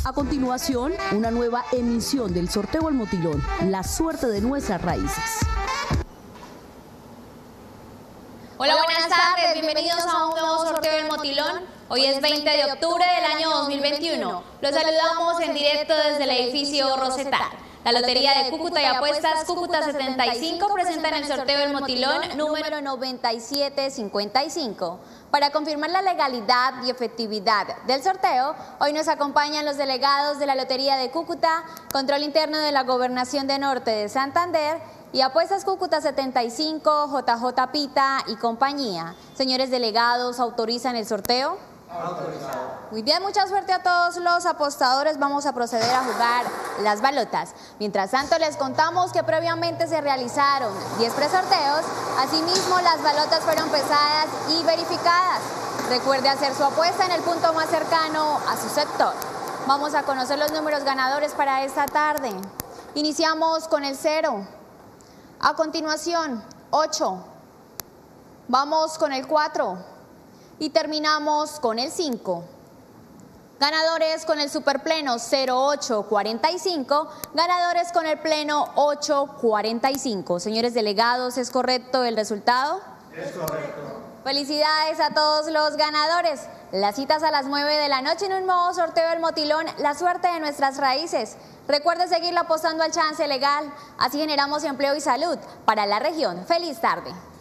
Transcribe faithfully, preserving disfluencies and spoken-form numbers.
A continuación, una nueva emisión del sorteo El Motilón, la suerte de nuestras raíces. Hola, buenas tardes, bienvenidos a un nuevo sorteo del Motilón. Hoy es veinte de octubre del año dos mil veintiuno. Los saludamos en directo desde el edificio Rosetal. La Lotería de Cúcuta y Apuestas Cúcuta setenta y cinco presentan el sorteo del Motilón número noventa y siete cincuenta y cinco. Para confirmar la legalidad y efectividad del sorteo, hoy nos acompañan los delegados de la Lotería de Cúcuta, Control Interno de la Gobernación de Norte de Santander y Apuestas Cúcuta setenta y cinco, J J Pita y compañía. Señores delegados, ¿autorizan el sorteo? Autorizado. Muy bien, mucha suerte a todos los apostadores. Vamos a proceder a jugar las balotas. Mientras tanto, les contamos que previamente se realizaron diez presorteos. Asimismo, las balotas fueron pesadas y verificadas. Recuerde hacer su apuesta en el punto más cercano a su sector. Vamos a conocer los números ganadores para esta tarde. Iniciamos con el cero. A continuación, ocho. Vamos con el cuatro. Y terminamos con el cinco. Ganadores con el superpleno cero ocho cuarenta y cinco, ganadores con el pleno ocho cuarenta y cinco. Señores delegados, ¿es correcto el resultado? Es correcto. Felicidades a todos los ganadores. Las citas a las nueve de la noche en un nuevo sorteo del Motilón, la suerte de nuestras raíces. Recuerde seguirlo apostando al chance legal, así generamos empleo y salud para la región. Feliz tarde.